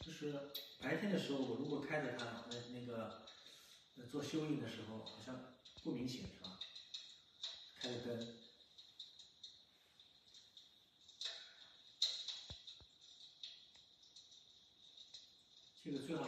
就是白天的时候，我如果开着它，那个做修印的时候，好像不明显是吧？开着灯，这个最好。